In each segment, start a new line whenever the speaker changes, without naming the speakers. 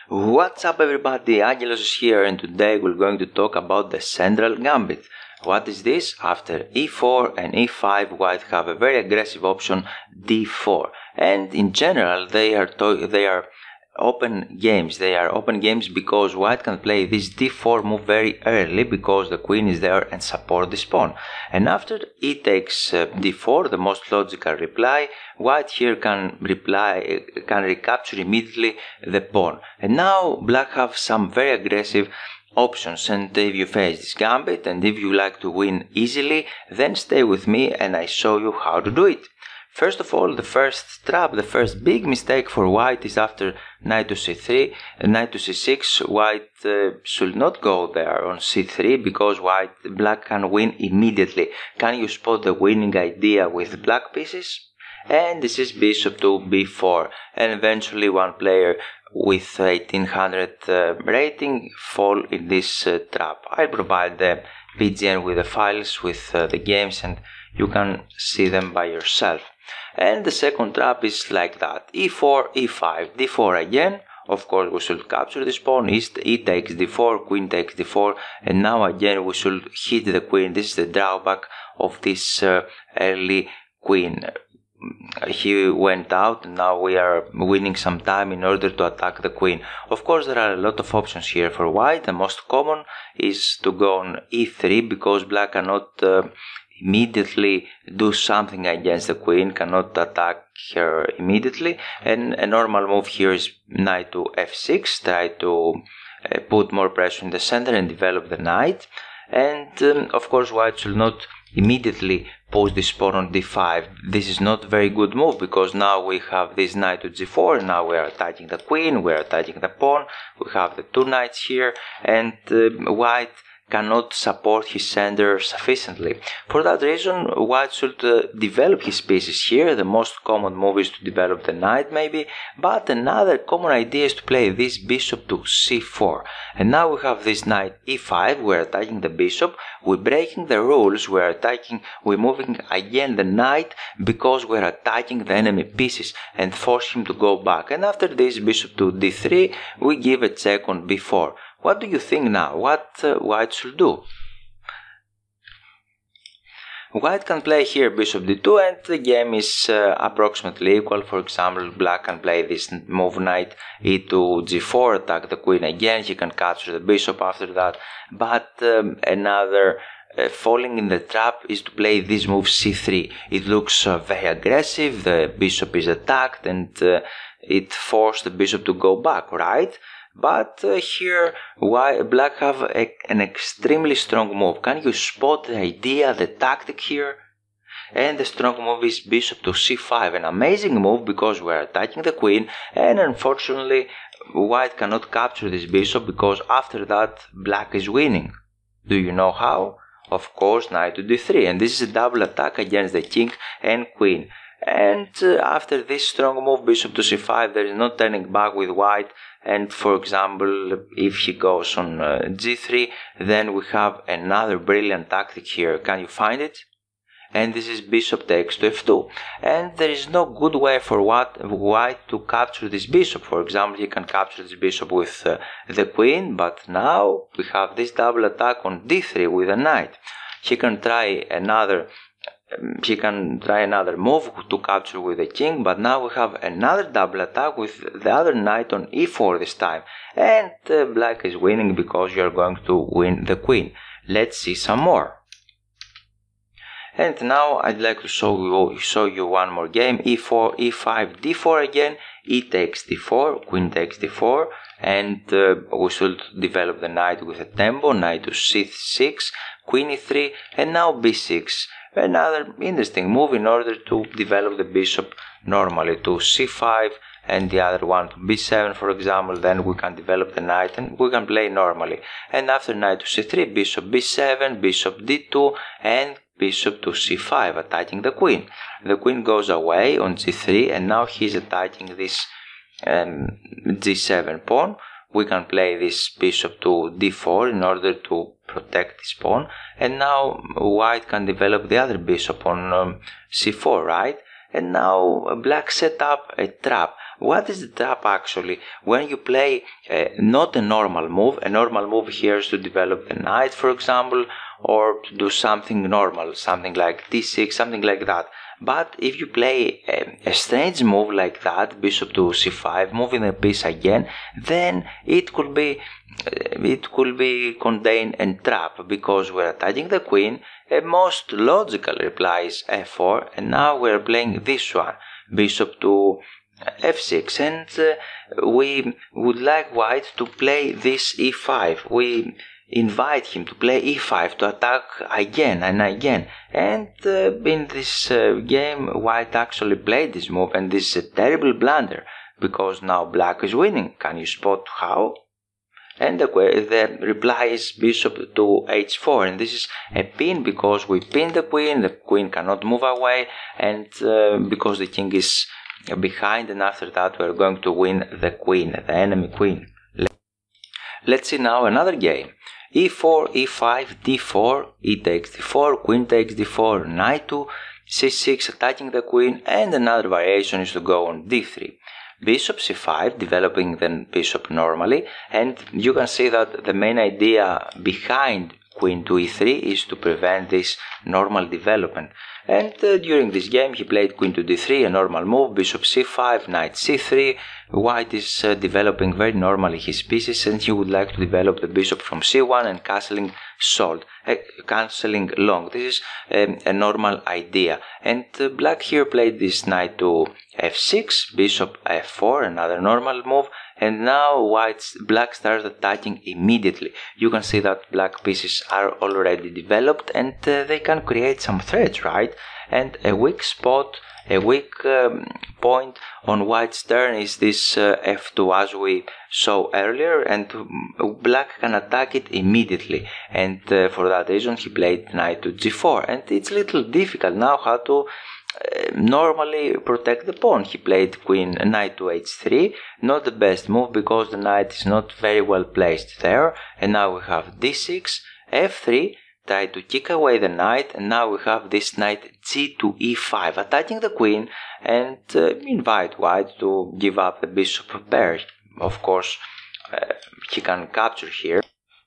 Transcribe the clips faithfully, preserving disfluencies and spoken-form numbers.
What's up everybody, Angelos is here and today we're going to talk about the Central Gambit. What is this? After e four and e five, white have a very aggressive option d four, and in general they are they are open games. They are open games because white can play this d four move very early because the queen is there and support this pawn. And after e takes uh, d four, the most logical reply, white here can reply can recapture immediately the pawn. And now black have some very aggressive options, and if you face this gambit and if you like to win easily, then stay with me and I show you how to do it. First of all, the first trap, the first big mistake for white is after knight to c three, knight to c six, white uh, should not go there on c three because white black can win immediately. Can you spot the winning idea with black pieces? And this is bishop to b four, and eventually one player with eighteen hundred uh, rating fall in this uh, trap. I'll provide the P G N with the files with uh, the games and you can see them by yourself. And the second trap is like that: e four, e five, d four again. Of course we should capture this pawn. E takes d four, queen takes d four, and now again we should hit the queen. This is the drawback of this uh, early queen. He went out and now we are winning some time in order to attack the queen. Of course there are a lot of options here for white. The most common is to go on e three because black cannot uh, immediately do something against the queen, cannot attack her immediately, and a normal move here is knight to f six, try to uh, put more pressure in the center and develop the knight. And um, of course white should not immediately post this pawn on d five. This is not a very good move because now we have this knight to g four, now we are attacking the queen, we are attacking the pawn, we have the two knights here, and uh, white cannot support his center sufficiently. For that reason, white should uh, develop his pieces here. The most common move is to develop the knight maybe, but another common idea is to play this bishop to c four. And now we have this knight e five, we're attacking the bishop, we're breaking the rules, we're attacking, we're moving again the knight because we're attacking the enemy pieces and force him to go back. And after this bishop to d three, we give a check on b four. What do you think now? What uh, white should do? White can play here bishop d two and the game is uh, approximately equal. For example, black can play this move knight e to g four, attack the queen again, he can capture the bishop after that. But um, another uh, falling in the trap is to play this move c three. It looks uh, very aggressive, the bishop is attacked and uh, it forced the bishop to go back, right? But uh, here why black have a, an extremely strong move. Can you spot the idea, the tactic here? And the strong move is bishop to c five, an amazing move because we are attacking the queen, and unfortunately white cannot capture this bishop because after that black is winning. Do you know how? Of course, knight to d three, and this is a double attack against the king and queen. And uh, after this strong move bishop to c five, there is no turning back with white. And for example, if he goes on uh, g three, then we have another brilliant tactic here. Can you find it? And this is bishop takes to f two. And there is no good way for what, white to capture this bishop. For example, he can capture this bishop with uh, the queen, but now we have this double attack on d three with a knight. He can try another He can try another move to capture with the king, but now we have another double attack with the other knight on e four this time. And uh, black is winning because you are going to win the queen. Let's see some more. And now I'd like to show you, show you one more game. e four, e five, d four again. E takes d four, queen takes d four. And uh, we should develop the knight with a tempo. Knight to c six, queen e three, and now b six. Another interesting move in order to develop the bishop normally to c five and the other one to b seven, for example. Then we can develop the knight and we can play normally. And after knight to c three, bishop b seven, bishop d two, and bishop to c five, attacking the queen. The queen goes away on g three, and now he's attacking this um, g seven pawn. We can play this bishop to d four in order to protect this pawn, and now white can develop the other bishop on um, c four, right? And now black set up a trap. what is the trap actually? When you play uh, not a normal move, a normal move here is to develop the knight, for example, or to do something normal, something like d six, something like that. But if you play a, a strange move like that, bishop to c five, moving the piece again, then it could be it could be contained and trap, because we're attacking the queen. A most logical reply is f four, and now we're playing this one, bishop to f six, and uh, we would like white to play this e five. We invite him to play e five to attack again and again, and uh, in this uh, game white actually played this move, and this is a terrible blunder because now black is winning. Can you spot how? And the, the reply is bishop to h four, and this is a pin because we pin the queen, the queen cannot move away, and uh, because the king is behind, and after that we're going to win the queen, the enemy queen. Let's see now another game. e four, e five, d four, e takes d four, queen takes d four, knight to c six, attacking the queen, and another variation is to go on d three. Bishop c five, developing the bishop normally, and you can see that the main idea behind queen to e three is to prevent this normal development. And uh, during this game he played queen to d three, a normal move, bishop c five, knight c three. White is uh, developing very normally his pieces, and he would like to develop the bishop from c one and castling short, uh, cancelling long. This is um, a normal idea. And uh, black here played this knight to f six, bishop f four, another normal move, and now white's black starts attacking immediately. You can see that black pieces are already developed, and uh, they can create some threats, right? And a weak spot, a weak um, point on white's turn is this uh, f two, as we saw earlier, and black can attack it immediately, and uh, for that reason he played knight to g four, and it's a little difficult now how to uh, normally protect the pawn. He played queen knight to h three, not the best move because the knight is not very well placed there, and now we have d six, f three, try to kick away the knight, and now we have this knight g to e five, attacking the queen, and uh, invite white to give up the bishop pair. Of course, uh, he can capture here,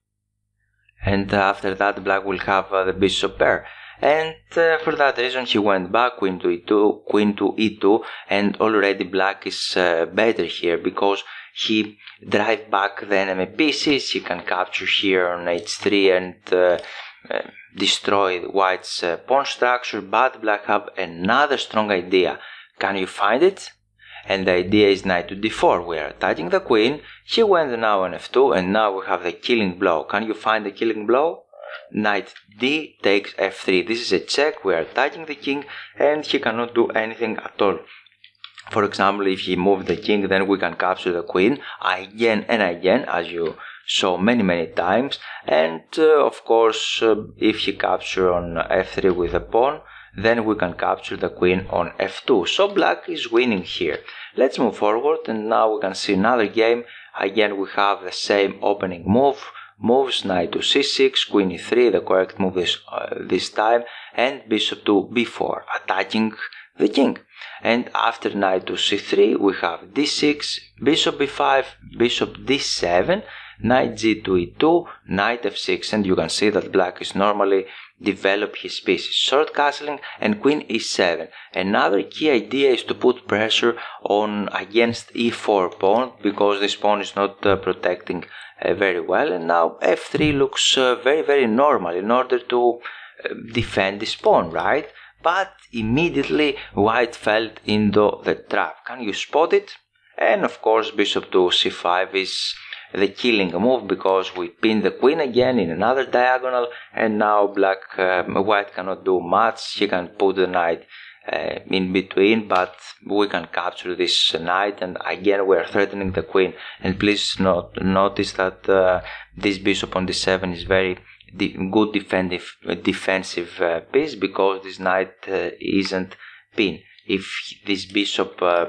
and uh, after that black will have uh, the bishop pair. And uh, for that reason he went back, queen to e two, queen to e two, and already black is uh, better here because he drive back the enemy pieces. He can capture here on h three and uh, uh, destroy white's uh, pawn structure, but black have another strong idea. Can you find it? And the idea is knight to d four. We are attacking the queen. He went now on f two, and now we have the killing blow. Can you find the killing blow? Knight d takes f three. This is a check. We are attacking the king, and he cannot do anything at all. For example, if he moves the king, then we can capture the queen again and again, as you saw many many times. And uh, of course, uh, if he capture on f three with a pawn, then we can capture the queen on f two. So black is winning here. Let's move forward, and now we can see another game. Again, we have the same opening move. Moves knight to c six, queen e three, the correct move this, uh, this time, and bishop to b four, attacking the king. And after knight to c three, we have d six, bishop b five, bishop d seven, knight g to e two, knight f six, and you can see that black is normally develop his pieces, short castling, and queen e seven. Another key idea is to put pressure on against e four pawn, because this pawn is not uh, protecting uh, very well, and now f three looks uh, very very normal in order to uh, defend this pawn, right? But immediately white fell into the trap. Can you spot it? And of course bishop to c five is the killing move, because we pin the queen again in another diagonal, and now black um, white cannot do much. He can put the knight uh, in between, but we can capture this knight, and again we are threatening the queen. And please not notice that uh, this bishop on d seven is very de good defensive defensive uh, piece, because this knight uh, isn't pinned. If this bishop uh,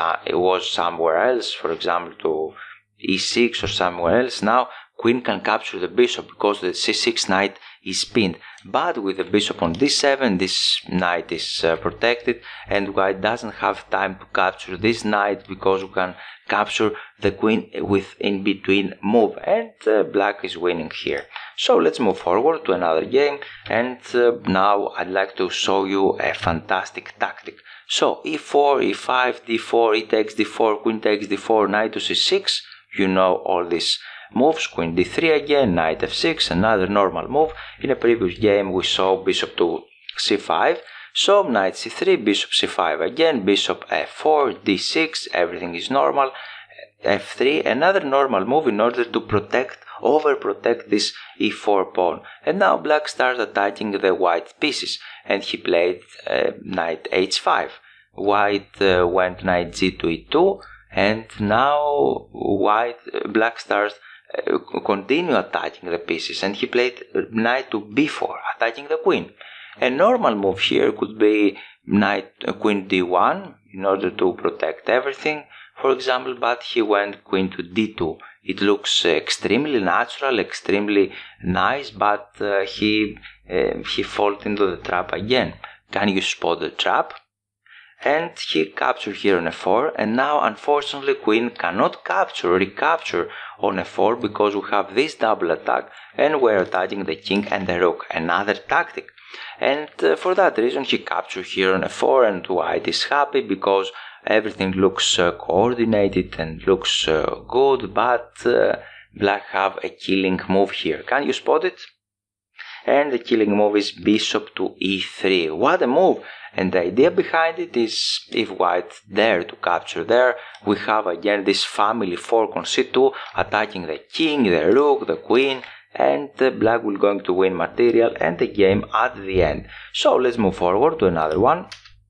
was somewhere else, for example to e six or somewhere else, now queen can capture the bishop, because the c six knight is pinned. But with the bishop on d seven, this knight is uh, protected, and white doesn't have time to capture this knight because we can capture the queen with in between move, and uh, black is winning here. So let's move forward to another game, and uh, now I'd like to show you a fantastic tactic. So e four, e five, d four, e takes d four, queen takes d four, knight to c six. You know all these moves. Queen d three again, knight f six, another normal move. In a previous game we saw bishop to c five. So knight c three, bishop c five again, bishop f four, d six, everything is normal. f three, another normal move in order to protect, overprotect this e four pawn. And now black starts attacking the white pieces, and he played uh, knight h five. White uh, went knight g to e two, and now white uh, black starts uh, continue attacking the pieces, and he played knight to b four, attacking the queen. A normal move here could be knight uh, queen d one in order to protect everything, for example, but he went queen to d two. It looks uh, extremely natural, extremely nice, but uh, he uh, he falls into the trap again. Can you spot the trap? And he captured here on f four, and now unfortunately queen cannot capture, recapture on f four because we have this double attack and we're attacking the king and the rook, another tactic. And uh, for that reason he captured here on f four, and white is happy because everything looks uh, coordinated and looks uh, good, but uh, black have a killing move here. Can you spot it? And the killing move is bishop to e three. What a move! And the idea behind it is, if white dare to capture there, we have again this family fork on c two, attacking the king, the rook, the queen, and uh, black will going to win material and the game at the end. So let's move forward to another one.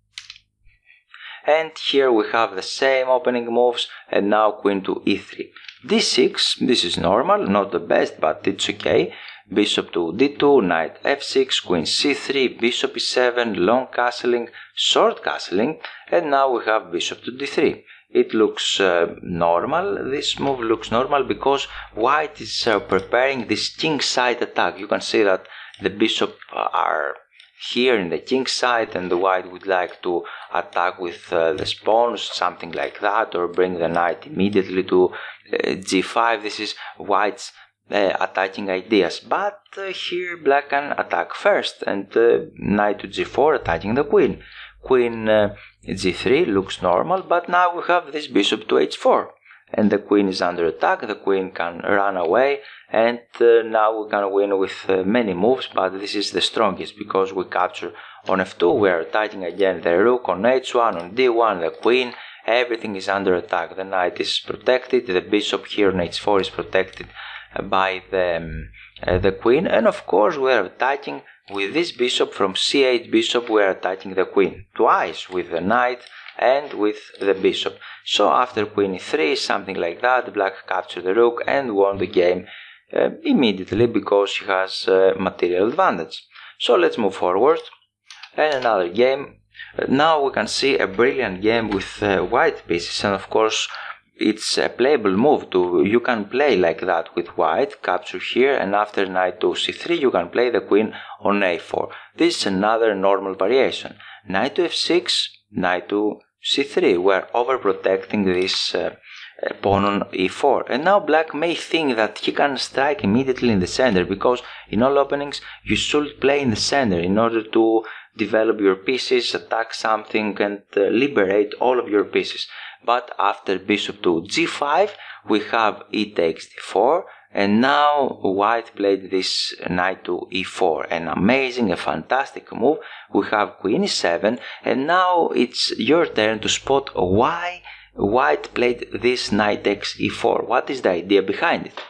And here we have the same opening moves, and now queen to e three. d six, this is normal, not the best, but it's okay. Bishop to d two, knight f six, queen c three, bishop e seven, long castling, short castling, and now we have bishop to d three. It looks uh, normal, this move looks normal because white is uh, preparing this king side attack. You can see that the bishop uh, are here in the king side, and the white would like to attack with uh, the spawns, something like that, or bring the knight immediately to uh, g five. This is white's Uh, attacking ideas, but uh, here black can attack first, and uh, knight to g four attacking the queen. Queen uh, g three looks normal, but now we have this bishop to h four, and the queen is under attack. The queen can run away, and uh, now we can win with uh, many moves, but this is the strongest because we capture on f two. We are attacking again the rook on h one, on d one, the queen. Everything is under attack. The knight is protected, the bishop here on h four is protected by the, um, uh, the queen, and of course we are attacking with this bishop from c eight bishop. We are attacking the queen twice with the knight and with the bishop. So after queen e three, something like that, black captured the rook and won the game uh, immediately because she has uh, material advantage. So let's move forward and another game. Uh, now we can see a brilliant game with uh, white pieces, and of course it's a playable move. To you can play like that with white, capture here, and after knight to c three you can play the queen on a four. This is another normal variation. Knight to f six, knight to c three. We're overprotecting this uh, pawn on e four, and now black may think that he can strike immediately in the center, because in all openings you should play in the center in order to develop your pieces, attack something, and uh, liberate all of your pieces. But after bishop to g five we have e takes d four, and now white played this knight to e four, an amazing, a fantastic move. We have queen e seven, and now it's your turn to spot why white played this knight takes e four. What is the idea behind it?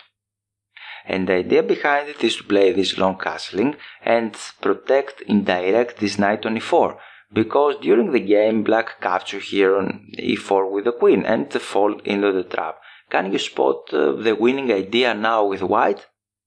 And the idea behind it is to play this long castling and protect, indirect this knight on e four. Because during the game black capture here on e four with the queen and fall into the trap. Can you spot uh, the winning idea now with white?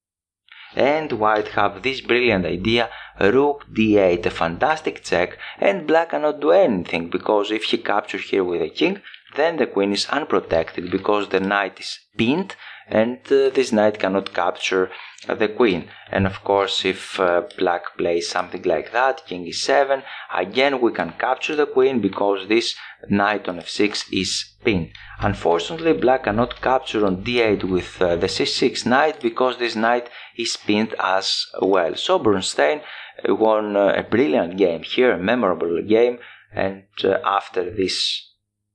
And white have this brilliant idea, rook d eight, a fantastic check, and black cannot do anything, because if he captures here with the king, then the queen is unprotected because the knight is pinned and uh, this knight cannot capture uh, the queen. And of course, if uh, black plays something like that, king e seven, again we can capture the queen because this knight on f six is pinned. Unfortunately, black cannot capture on d eight with uh, the c six knight because this knight is pinned as well. So Bernstein won uh, a brilliant game here, a memorable game, and uh, after this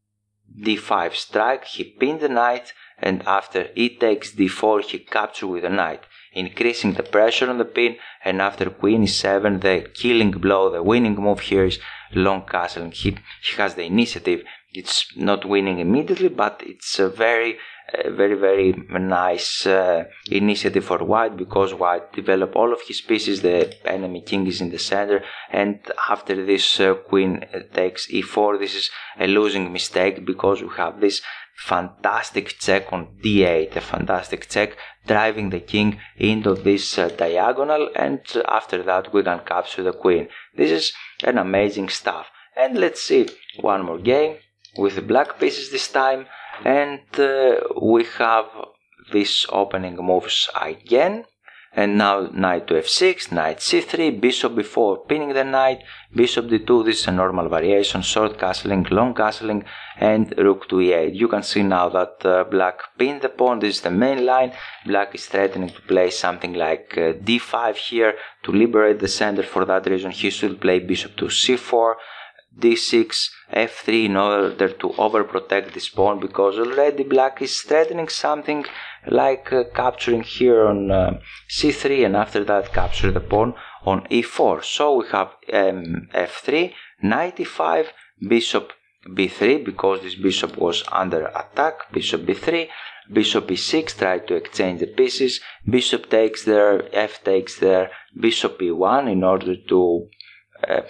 d five strike he pinned the knight, and after e takes d four he captured with the knight, increasing the pressure on the pin. And after queen e seven, the killing blow, the winning move here is long castling. He, he has the initiative. It's not winning immediately, but it's a very a very very nice uh, initiative for white, because white develop all of his pieces, the enemy king is in the center, and after this uh, queen takes e four, this is a losing mistake because we have this fantastic check on d eight, a fantastic check driving the king into this uh, diagonal, and after that we can capture the queen. This is an amazing stuff. And let's see one more game with the black pieces this time, and uh, we have these opening moves again. And now knight to f six, knight c three, bishop b four, pinning the knight, bishop d two, this is a normal variation, short castling, long castling, and rook to e eight. You can see now that uh, black pinned the pawn, this is the main line. Black is threatening to play something like uh, d five here to liberate the center. For that reason he should play bishop to c four, d six, f three in order to overprotect this pawn, because already black is threatening something like uh, capturing here on uh, c three, and after that capture the pawn on e four. So we have um, f three, knight e five, bishop b three, because this bishop was under attack, bishop b three, bishop e six, try to exchange the pieces, bishop takes there, f takes there, bishop e one in order to uh,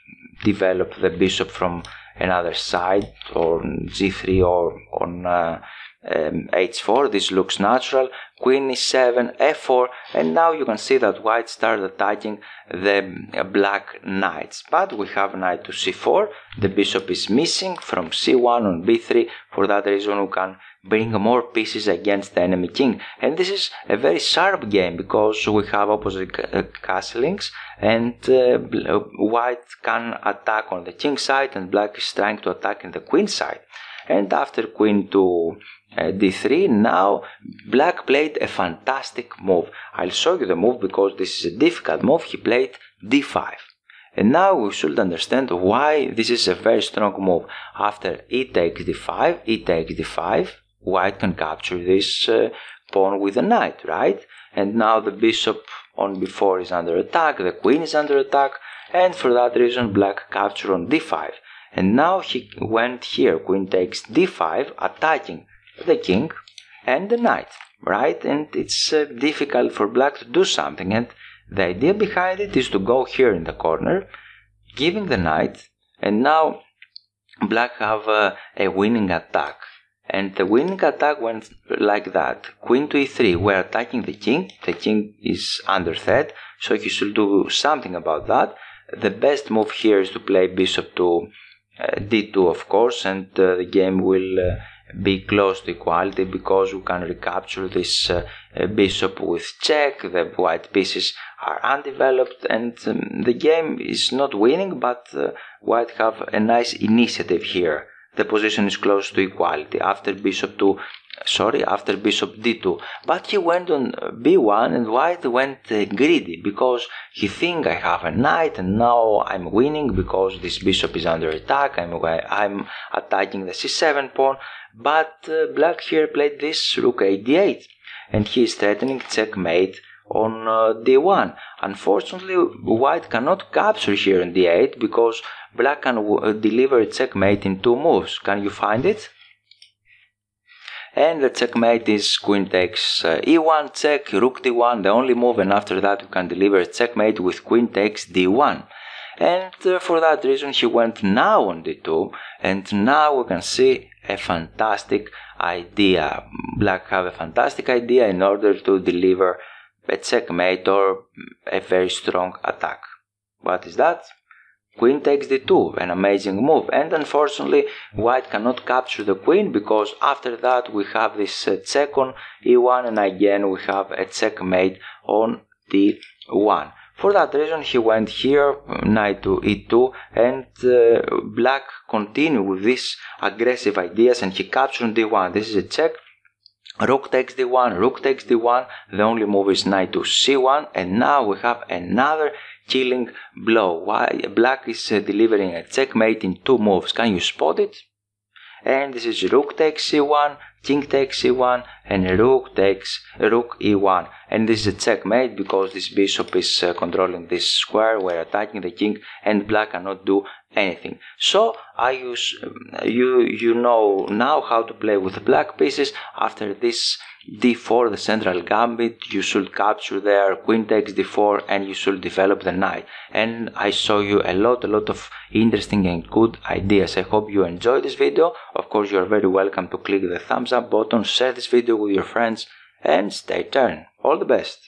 develop the bishop from another side, or g three or on uh, um, h four. This looks natural. Queen e seven, f four, and now you can see that white started attacking the uh, black knights. But we have knight to c four, the bishop is missing from c one on b three. For that reason we can bring more pieces against the enemy king. And this is a very sharp game because we have opposite uh, castlings, and uh, white can attack on the king side and black is trying to attack in the queen side. And after queen to uh, d three, now black played a fantastic move. I'll show you the move because this is a difficult move. He played d five. And now we should understand why this is a very strong move. After e takes d five, e takes d five, white can capture this uh, pawn with a knight, right? And now the bishop on b four is under attack, the queen is under attack, and for that reason black captured on d five. And now he went here, queen takes d five, attacking the king and the knight, right? And it's uh, difficult for black to do something, and the idea behind it is to go here in the corner, giving the knight, and now black have uh, a winning attack. And the winning attack went like that. Queen to e three, we're attacking the king. The king is under threat, so he should do something about that. The best move here is to play bishop to uh, d two, of course, and uh, the game will uh, be close to equality because we can recapture this uh, uh, bishop with check. The white pieces are undeveloped, and um, the game is not winning, but uh, white have a nice initiative here. The position is close to equality after bishop to sorry after bishop d two, but he went on b one, and white went uh, greedy because he think I have a knight and now I'm winning because this bishop is under attack. I'm I'm attacking the c seven pawn, but uh, black here played this rook a d eight, and he is threatening checkmate on uh, d one. Unfortunately, white cannot capture here on d eight because black can uh, deliver a checkmate in two moves. Can you find it? And the checkmate is queen takes uh, e one, check, rook d one, the only move, and after that you can deliver a checkmate with queen takes d one. And uh, for that reason he went now on d two, and now we can see a fantastic idea. Black have a fantastic idea in order to deliver a checkmate or a very strong attack. What is that? queen takes d two, an amazing move, and unfortunately white cannot capture the queen because after that we have this uh, check on e one, and again we have a checkmate on d one. For that reason he went here, knight to e two, and uh, black continued with these aggressive ideas and he captured d one. This is a check. Rook takes d one, rook takes d one, the only move is knight to c one, and now we have another killing blow. Why black is uh, delivering a checkmate in two moves. Can you spot it? And this is rook takes c one, king takes c one, and rook takes rook e one. And this is a checkmate because this bishop is uh, controlling this square, we're attacking the king, and black cannot do anything. So I use you you know now how to play with black pieces. After this d four, the central gambit, you should capture there, queen takes d four, and you should develop the knight. And I show you a lot a lot of interesting and good ideas. I hope you enjoyed this video. Of course, you are very welcome to click the thumbs up button, share this video with your friends, and stay tuned. All the best.